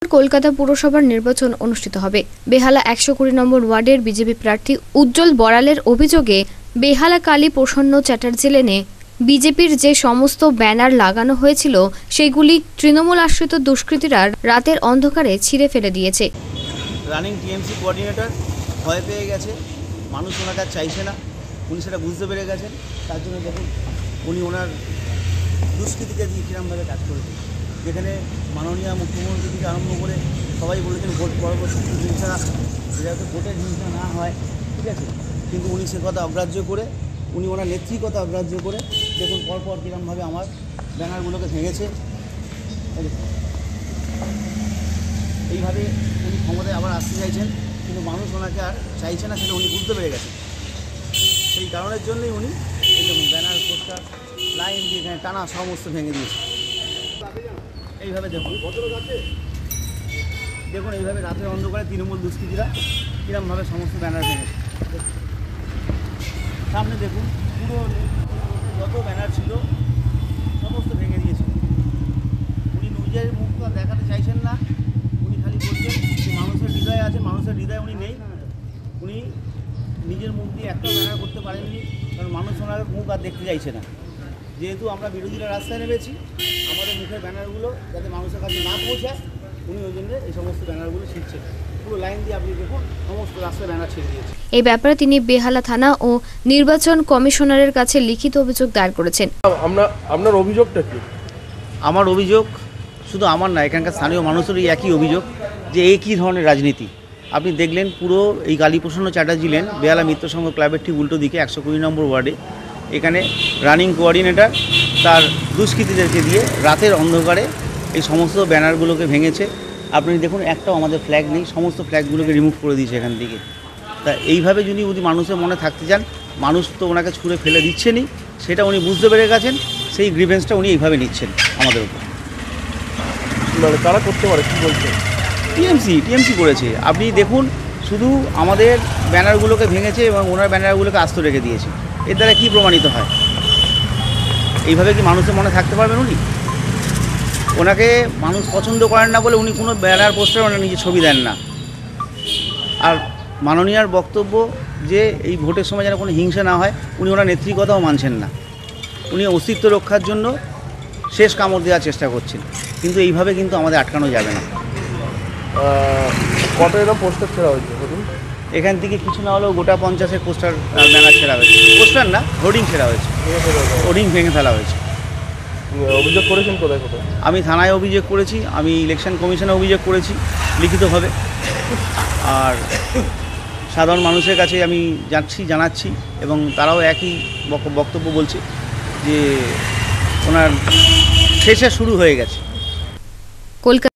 কলকাতা পুরসভার নির্বাচন অনুষ্ঠিত হবে। বেহালা 120 নম্বর ওয়ার্ডের বিজেপি প্রার্থী উজ্জ্বল বড়ালের অভিযোগে বেহালা কালী প্রসন্ন চ্যাটার্জি লেনে বিজেপির যে সমস্ত ব্যানার লাগানো হয়েছিল সেগুলি তৃণমূল আশ্রিত দুষ্কৃতীরা রাতের অন্ধকারে ছিঁড়ে ফেলে দিয়েছে। রানিং টিএমসি কোঅর্ডিনেটর ভয় পেয়ে গেছে, মানুষ ওনার কাছে চাইছে না, উনি সেটা বুঝতে পেরে গেছেন। তার জন্য দেখুন উনি ওনার দুষ্কৃতিকে দিয়ে কিরমভাবে কাজ করেছেন, যেখানে মাননীয় মুখ্যমন্ত্রী থেকে আরম্ভ করে সবাই বলেছেন ভোট পরবর্তী হিংসা যাতে ভোটের হিংসা না হয়, ঠিক আছে, কিন্তু উনি সে কথা অগ্রাহ্য করে, উনি ওনার নেত্রীর কথা অগ্রাহ্য করে দেখুন পরপর কিরমভাবে আমার ব্যানারগুলোকে ভেঙেছে। এইভাবে উনি ক্ষমতায় আবার আসতে চাইছেন, কিন্তু মানুষ ওনাকে আর চাইছে না, সেটা উনি বুঝতে পেরে গেছেন। সেই কারণের জন্যই উনি দেখুন ব্যানার পোস্টার লাইন দিয়ে এখানে টানা সমস্ত ভেঙে দিয়েছে। এইভাবে দেখুন দেখুন এইভাবে রাতের অন্ধকারে তৃণমূল দুষ্কৃতীরা কীরমভাবে সমস্ত ব্যানার ভেঙেছে। সামনে দেখুন পুরো যত ব্যানার ছিল সমস্ত ভেঙে দিয়েছে। উনি নিজের মুখটা দেখাতে চাইছেন না, উনি খালি বলছেন যে মানুষের হৃদয় আছে, মানুষের হৃদয় উনি নেই। উনি নিজের মুখ দিয়ে একটা ব্যানার করতে পারেননি, কারণ মানুষ ওনার মুখ আর দেখতে চাইছে না। যেহেতু আমরা বিরোধীরা রাস্তায় নেমেছি, আমাদের মুখের ব্যানারগুলো যাতে মানুষের কাছে না পৌঁছায়, উনি ওই জন্য এই সমস্ত ব্যানারগুলো ছিঁড়ছেন। পুরো লাইন দিয়ে আপনি দেখুন সমস্ত রাস্তায় ব্যানার ছিঁড়ে দিয়েছে। এই ব্যাপারে তিনি বেহালা থানা ও নির্বাচন কমিশনারের কাছে লিখিত অভিযোগ দায়ের করেছেন। আপনার অভিযোগটা কি? আমার অভিযোগ শুধু আমার না, এখানকার স্থানীয় মানুষেরই একই অভিযোগ যে এই কী ধরনের রাজনীতি। আপনি দেখলেন পুরো এই কালী প্রসন্ন চ্যাটার্জি লেন বেহালা মিত্র সংঘ ক্লাবের ঠিক উল্টো দিকে 120 নম্বর ওয়ার্ডে এখানে রানিং কোঅর্ডিনেটর তার দুষ্কৃতীদেরকে দিয়ে রাতের অন্ধকারে এই সমস্ত ব্যানারগুলোকে ভেঙেছে। আপনি দেখুন একটাও আমাদের ফ্ল্যাগ নেই, সমস্ত ফ্ল্যাগগুলোকে রিমুভ করে দিয়েছে এখান থেকে। তা এইভাবে যদি মানুষের মনে থাকতে চান, মানুষ তো ওনাকে ছুঁড়ে ফেলে দিচ্ছেনই, সেটা উনি বুঝতে পেরে গেছেন। সেই গ্রিভেন্সটা উনি এইভাবে নিচ্ছেন আমাদের উপর। মানে তারা করতে পারে কী বলছে? টিএমসি করেছে। আপনি দেখুন শুধু আমাদের ব্যানারগুলোকে ভেঙেছে এবং ওনার ব্যানারগুলোকে আস্ত রেখে দিয়েছে। এর দ্বারা কী প্রমাণিত হয়? এইভাবে কি মানুষের মনে থাকতে পারবেন উনি? ওনাকে মানুষ পছন্দ করেন না বলে উনি কোনো ব্যানার পোস্টার ওনার নিজের ছবি দেন না। আর মাননীয়ার বক্তব্য যে এই ভোটের সময় যেন কোনো হিংসা না হয়, উনি ওনার নেত্রীর কথাও মানছেন না। উনি অস্তিত্ব রক্ষার জন্য শেষ কামড় দেওয়ার চেষ্টা করছেন, কিন্তু এইভাবে কিন্তু আমাদের আটকানো যাবে না। কত এরকম পোস্টার ছেড়া হয়েছে বলুন? এখান থেকে কিছু না হলেও গোটা 50 পোস্টার ব্যানার ছেড়া হয়েছে। পোস্টার না, হোর্ডিং ছেড়া হয়েছে, হোর্ডিং ভেঙে ফেলা হয়েছে। অভিযোগ করেছেন কোথায় কোথায়? আমি থানায় অভিযোগ করেছি, আমি ইলেকশন কমিশনে অভিযোগ করেছি লিখিতভাবে, আর সাধারণ মানুষের কাছে আমি জানাচ্ছি এবং তারাও একই বক্তব্য বলছে যে ওনার শেষে শুরু হয়ে গেছে।